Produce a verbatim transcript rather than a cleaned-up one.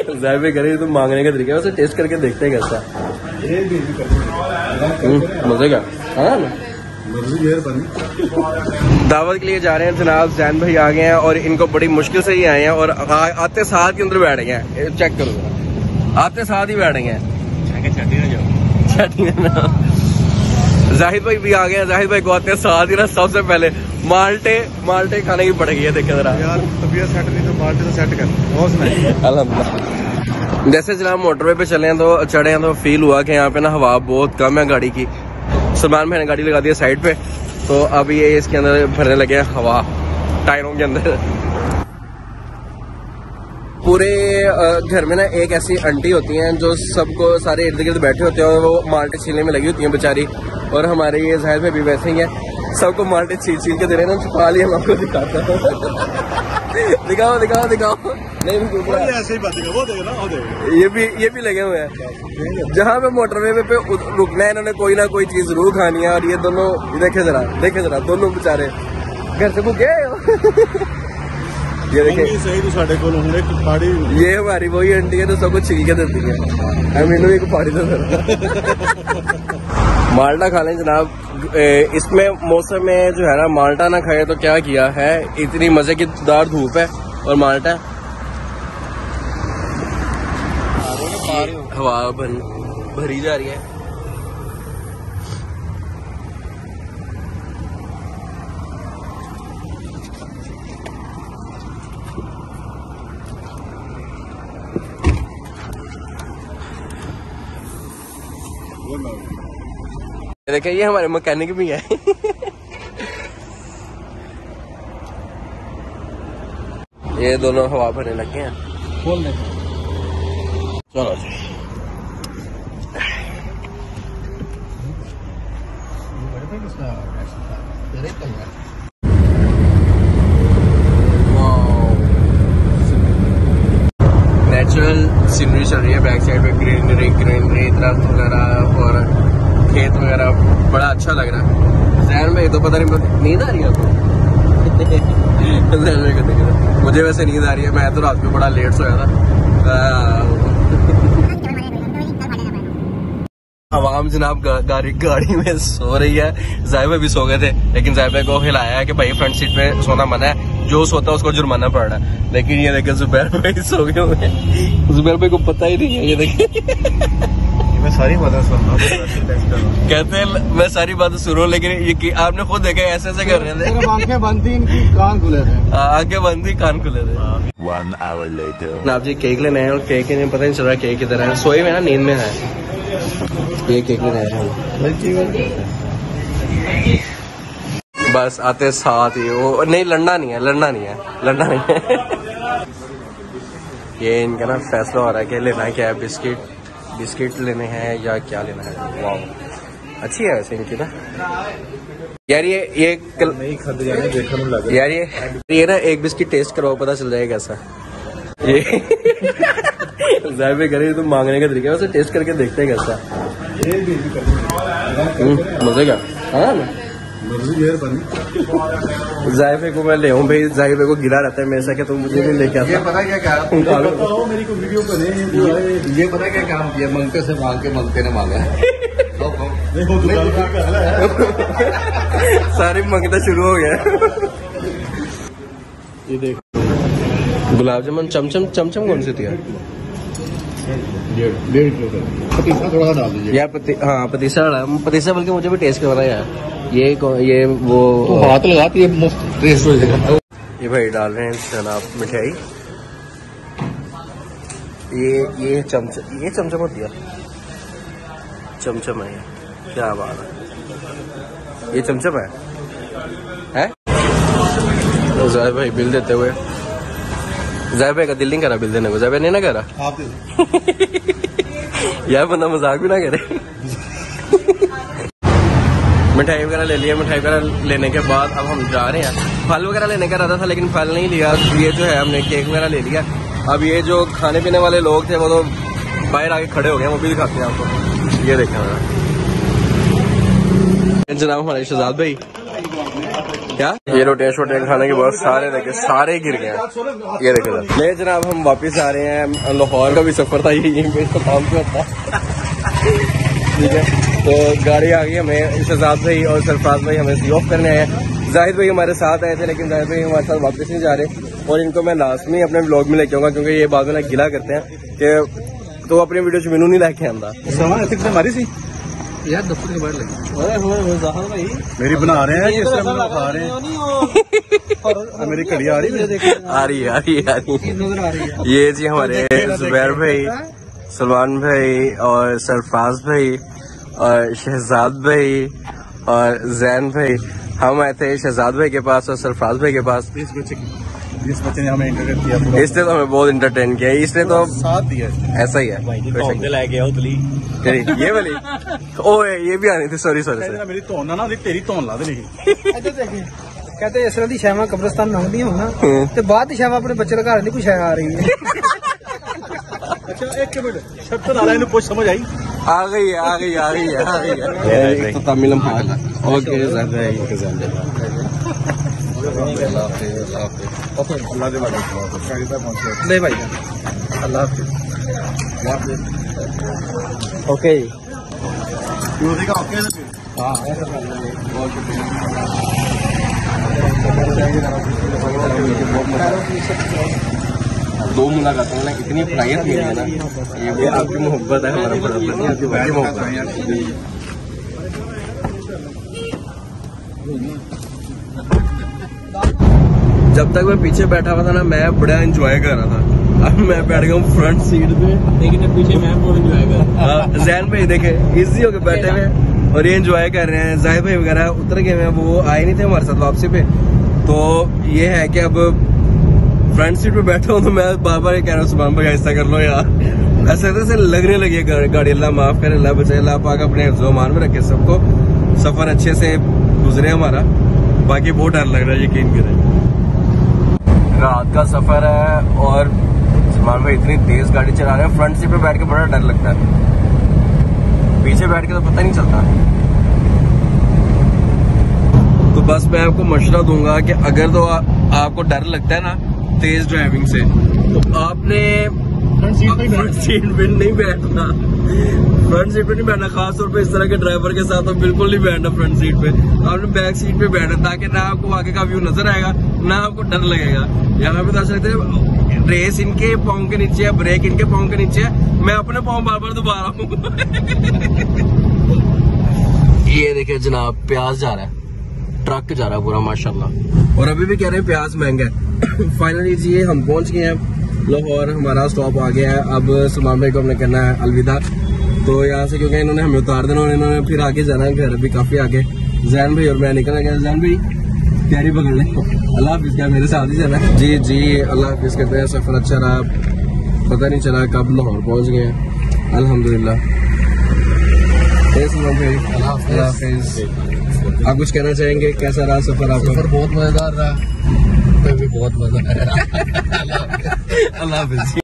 ज़ाहिर करे तुम मांगने का तरीका है, वैसे टेस्ट करके देखते हैं कैसा मजे का। हाँ दावत के लिए जा रहे हैं जनाब, जैन भाई आ गए हैं और इनको बड़ी मुश्किल से ही आए हैं और आ, आते साथ के अंदर बैठ गए हैं। चेक करो आते साथ ही बैठ गए हैं। जाहिद भाई भी आ गए हैं। जाहिद भाई को आते साथ ही ना सबसे पहले माल्टे माल्टे खाने की पड़ेगी है। देखे जरा यार तबीयत सेट नहीं तो माल्टे तो सेट कर। अल्हम्दुलिल्लाह। जैसे जनाब मोटरवे पे चले हैं तो चढ़े हैं तो फील हुआ कि यहाँ पे ना हवा बहुत कम है गाड़ी की। सलमान भाई ने गाड़ी लगा दी है साइड पे, तो अब ये इसके अंदर भरने लगे हैं हवा टायरों के अंदर। पूरे घर में ना एक ऐसी आंटी होती हैं जो सबको सारे इर्द गिर्द बैठे होते हैं और वो माल्टे छीलने में लगी होती हैं बेचारी। और हमारे ये जाहिर में भी वैसे ही है, सबको माल्टे छील छील के दे रहे हैं। छुपा लिया मैं आपको दिखाता हूँ। दिखाओ दिखाओ दिखाओ। नहीं ऐसे ही बात वो देगा ना, वो देगा। ये भी ये भी लगे हुए हैं। जहाँ पे मोटरवे पे रुकना है इन्होंने कोई ना कोई चीज जरूर खानी है। और ये दोनों देखे जरा देखे जरा दोनों बेचारे घर से भूखे। ये देखिए सही तो साढ़े को पहाड़ी ये हमारी वही आंटी है तो सब कुछ छील के देती है। मैंने एक पहाड़ी तो माल्टा खा लें जनाब। इसमें मौसम में जो है ना माल्टा ना खाए तो क्या किया है। इतनी मजे की दार धूप है और माल्टा हवा भर, भरी जा रही है। देखिए ये हमारे मैकेनिक भी है। ये दोनों हवा भरने लगे हैं। खोल दे चलो जी। नेचुरल सीनरी चल रही है बैक साइड पे, ग्रीनरी ग्रीनरी दरख्त वगैरह और खेत वगैरह, बड़ा अच्छा लग रहा है। जहन में तो पता नहीं नींद आ रही है आपको। मुझे वैसे नींद आ रही है, मैं तो रात में बड़ा लेट सोया था। आवाम जनाब गाड़ी गाड़ी में सो रही है। जाहिबा भी सो गए थे लेकिन जाहिबा को हिलाया है कि भाई फ्रंट सीट पे सोना मना है, जो सोता है उसको जुर्माना पड़ रहा है। लेकिन ये देखे जुबैर भाई सो गए हुए हैं। जुबैर भाई को पता ही नहीं है। ये देखे मैं सारी बातें सुन रहा हूँ। कहते हैं मैं सारी बातें सुन रहा हूँ लेकिन ये आपने खुद देखा ऐसे ऐसे कर रहे थे। आंखें बंद थी इनकी कान खुले थे। आंखें बंद थी कान खुले थे। One hour later. आप जी केक लेने आए और केक नहीं पता नहीं चल रहा केक किधर है। सोए में ना नींद में है। ये केक लेने आए हैं बस आते साथ ही वो नहीं लड़ना नहीं है लड़ना नहीं है लड़ना नहीं है। ये इनका ना फैसला हो रहा है कि लेना है क्या है, बिस्किट बिस्किट लेने हैं या क्या लेना है। वाह अच्छी है वैसे इनकी ना यार। ये ये कल नहीं खाते यार। ये ये ना एक बिस्किट टेस्ट करो पता चल जाएगा कैसा। ये ज़ाहिर करे तुम मांगने का तरीका है, वैसे टेस्ट करके देखते हैं कैसा मजे का। हाँ जायफे को मैं ले आऊँ भाई। जायफे को गिरा रहता है मेरे से कि तुम मुझे नहीं लेके आता। पता क्या क्या मेरी को वीडियो बने। ये पता क्या काम किया, मंगते से मांग के मंगते ने मांगा। सारी मंगता शुरू हो गया। ये देख गुलाब जामुन चमचम चमचम कौन सी थी यार? डेढ़ किलो पतीसा थोड़ा सा डाल दीजिए यार। पती हाँ पतीसा पतीसा बल्कि मुझे भी टेस्ट करवाना यार। ये ये वो तो हाथ लगाती है मुफ्त टेस्ट हो जाएगा। ये भाई डाल रहे हैं जनाब मिठाई। ये ये चमचम ये चमचम होती है चमचम है। क्या बात है ये चमचम है हैं? जाहिर भाई बिल देते हुए जाहिर भाई का दिल नहीं करा बिल देने को। जाहिर भाई नहीं ना करा आप यार बंदा मजाक भी ना करे। मिठाई वगैरह ले लिया। मिठाई वगैरह लेने के बाद अब हम जा रहे हैं। फल वगैरह लेने का इरादा था लेकिन फल नहीं लिया। ये जो है हमने केक वगैरह ले लिया। अब ये जो खाने पीने वाले लोग थे वो तो बाहर आके खड़े हो गए, वो भी दिखाते हैं आपको। ये देखा जनाब हमारे शहजाद भाई क्या ये रोटियां शोटियां खाने के बाद सारे देखे सारे गिर गए हैं। ये देखे ले जनाब हम वापस आ रहे हैं। लाहौर का भी सफर था यही पे काम पे होता ठीक है। तो गाड़ी आ गई हमें शहजाद भाई और सरफराज भाई हमें सी ऑफ करने आए। जाहिद भाई हमारे साथ आए थे लेकिन जाहिद भाई हमारे साथ वापस नहीं जा रहे और इनको मैं लास्ट में अपने ब्लॉग में लेके आऊंगा क्योंकि ये बाद में गिला करते हैं कि तो अपनी वीडियो मैनू नहीं लेके आंदा हमारी सी यार दफ्तर के बाहर लगी मेरी बना रहे हैं किस तरह खा रहे हैं। मेरी घड़ी आ रही है आ रही है आ रही है आ रही है। ये जी हमारे जुबैर भाई, सलमान भाई और सरफराज भाई और शहजाद भाई और जैन भाई। हम आए थे शहजाद भाई के पास और सरफराज भाई के पास। इस बच्चे इस बच्चे ने हमें एंटरटेन किया। इसने तो हमें बहुत एंटरटेन किया। इसने तो साथ दिया। ऐसा ही है ये वाली ओए ये भी आनी थी। सॉरी सॉरी मेरी धोन ना तेरी धोन ला दे कहते इस तरह की शैवा कब्रिस्तान में होंगी होना तो बाद की शैवा अपने बच्चे घर नहीं कुछ आ रही है। अच्छा एक मिनट छत्तर आ रहा कुछ समझ आई आ गई है आ गई आ गई है आ गई है तो तमिल ओके नहीं भाई अल्लाह हाफिज़ ओके हाँ दो मुलाकातों में इतनी फ्लाइट मिली है ना ये भी आपकी मोहब्बत है हमारा बड़ा आपकी बड़ी मोहब्बत है। जब तक मैं पीछे बैठा हुआ था ना मैं बड़ा एंजॉय कर रहा था। अब मैं बैठ गया हूँ फ्रंट सीट पे लेकिन पीछे मैं बहुत एंजॉय कर रहा हूँ। जैन भाई देखे इजी होके बैठे हुए और ये एंजॉय कर रहे हैं। जाहिद भाई वगैरह उतर गए हैं वो आए नहीं थे हमारे साथ वापसी पे। तो ये है कि अब फ्रंट सीट पे बैठा हूँ तो मैं बार बार कह रहा हूँ सुभान भाई ऐसा कर लो यार। ऐसे ऐसे लगने लगी है गाड़ी। अल्लाह माफ करे अल्लाह बचाए अल्लाह पाक अपने ज़ुमान में रखे सबको। सफर अच्छे से गुजरे हमारा। बाकी बहुत डर लग रहा है यकीन करें। रात का सफर है और सुभान भाई इतनी तेज गाड़ी चला रहे हैं। फ्रंट सीट पे बैठ के बड़ा डर लगता है। पीछे बैठ के तो पता नहीं चलता। तो बस मैं आपको मशवरा दूंगा कि अगर तो आ, आपको डर लगता है ना तेज ड्राइविंग से तो आपने फ्रंट सीट पे फ्रंट सीट पे नहीं बैठना। फ्रंट सीट पे नहीं बैठना खास तौर पे इस तरह के ड्राइवर के साथ तो बिल्कुल नहीं बैठना फ्रंट सीट पे। आपने बैक सीट पे बैठना ताकि ना आपको आगे का व्यू नजर आएगा ना आपको डर लगेगा। यहाँ पे तो ऐसा लगता है रेस इनके पाँव के नीचे है ब्रेक इनके पाँव के नीचे है मैं अपने पाँव बार बार दबा रहा हूँ। ये देखिए जनाब प्याज जा रहा है ट्रक जा रहा है पूरा माशाल्लाह। और अभी भी कह रहे हैं प्याज महंगा है। फाइनली जी हम पहुंच गए हैं लाहौर। हमारा स्टॉप आ गया है। अब सलमान भाई को हमने करना है अलविदा। तो यहाँ से क्योंकि इन्होंने हमें उतार देना और इन्होंने फिर आगे जाना है घर अभी काफी आगे। जैन भाई और मैं निकल गया। जैन भाई कैरी पकड़ ले अल्लाह हाफिज़ क्या मेरे साथ ही जाना है। जी जी अल्लाह हाफिज़ कहते हैं। सफर अच्छा रहा पता नहीं चला कब लाहौर पहुंच गए अल्हम्दुलिल्लाह। अल्लाह हाफिज़। आप कुछ कहना चाहेंगे कैसा रहा सफर आपका? सफर बहुत मजेदार रहा। मैं भी बहुत मजा आया। अल्लाह हाफिज़।